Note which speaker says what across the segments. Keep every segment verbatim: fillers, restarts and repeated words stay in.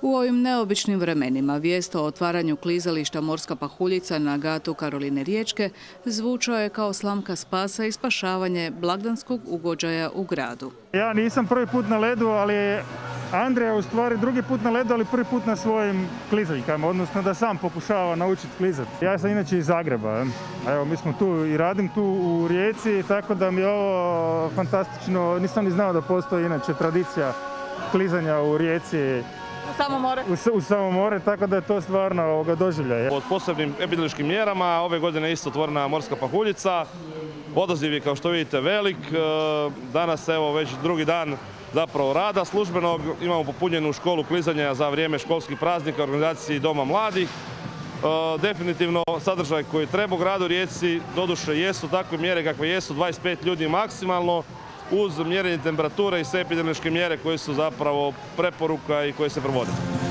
Speaker 1: U ovim neobičnim vremenima vijest o otvaranju klizališta Morska pahuljica na gatu Karoline Riječke zvučao je kao slamka spasa i spašavanje blagdanskog ugođaja u gradu.
Speaker 2: Ja nisam prvi put na ledu, ali Andreja u stvari drugi put na ledu, ali prvi put na svojim klizaljkama, odnosno da sam pokušava naučiti klizati. Ja sam inače iz Zagreba. Evo, mi smo tu i radim tu u Rijeci, tako da mi je ovo fantastično. Nisam ni znao da postoji inače tradicija klizanja u Rijeci.
Speaker 3: U samo more?
Speaker 2: U, u samo more, tako da je to stvarno ovoga doživljaj.
Speaker 4: Pod posebnim epidemiološkim mjerama ove godine je isto otvorena Morska pahuljica. Odaziv je, kao što vidite, velik. Danas, evo, već drugi dan zapravo rada službenog. Imamo popunjenu školu klizanja za vrijeme školskih praznika u organizaciji Doma mladih. Definitivno sadržaj koji treba u gradu Rijeci, doduše jesu takve mjere kakve jesu, dvadeset pet ljudi maksimalno, uz mjerenje temperature i sve epidemiološke mjere koje su zapravo preporuka i koje se provode.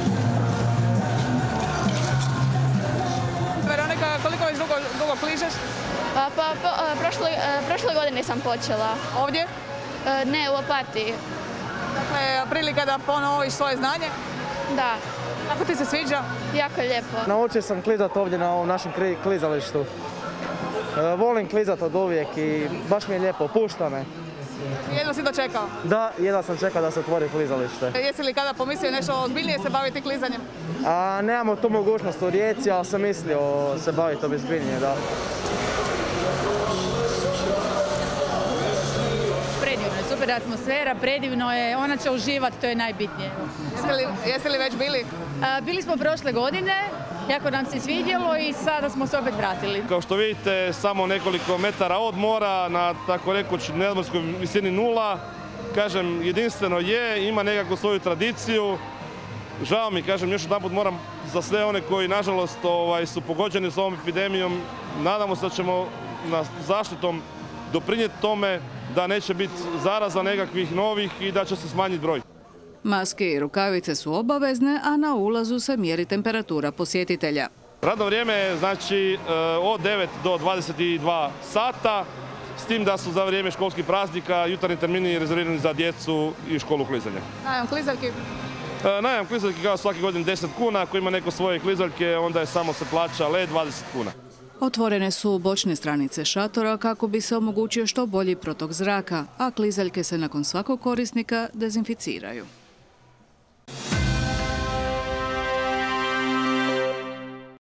Speaker 3: Veronika, koliko već dugo, dugo kližeš?
Speaker 5: Pa, pa, pa prošle, prošle godine sam počela.
Speaker 3: Ovdje?
Speaker 5: Ne, u Opatiji.
Speaker 3: Dakle, prilika da ponoviš svoje znanje?
Speaker 5: Da.
Speaker 3: Kako ti se sviđa?
Speaker 5: Jako lijepo.
Speaker 6: Naučio sam klizati ovdje na ovom našem klizalištu. Volim klizati od uvijek i baš mi je lijepo, pušta me.
Speaker 3: Jedno si dočekao?
Speaker 6: Da, jedno sam čekao da se otvori klizalište.
Speaker 3: Jesi li kada pomislio nešto ozbiljnije se baviti klizanjem?
Speaker 6: A, nemamo tu mogućnost u Rijeci, ali sam mislio se baviti ozbiljnije, da.
Speaker 7: Predivno je, super atmosfera, predivno je, ona će uživati, to je najbitnije.
Speaker 3: Jeste li, jeste li već bili?
Speaker 7: A, bili smo prošle godine, jako nam se svidjelo i sada smo se opet vratili.
Speaker 4: Kao što vidite, samo nekoliko metara od mora na tako rekuć nadmorskoj visini nula. Kažem, jedinstveno je, ima nekakvu svoju tradiciju. Žao mi, kažem, još jedanput moram za sve one koji nažalost ovaj, su pogođeni s ovom epidemijom, nadamo se da ćemo na zaštitom doprinijeti tome da neće biti zaraza nekakvih novih i da će se smanjiti broj.
Speaker 1: Maske i rukavice su obavezne, a na ulazu se mjeri temperatura posjetitelja.
Speaker 4: Radno vrijeme je znači od devet do dvadeset dva sata, s tim da su za vrijeme školskih praznika jutarnji termini rezervirani za djecu i školu klizanja.
Speaker 3: Najam klizaljki?
Speaker 4: Najam klizaljki kao svake godine deset kuna, ako ima neko svoje klizaljke onda je samo se plaća led dvadeset kuna.
Speaker 1: Otvorene su bočne stranice šatora kako bi se omogućio što bolji protok zraka, a klizaljke se nakon svakog korisnika dezinficiraju.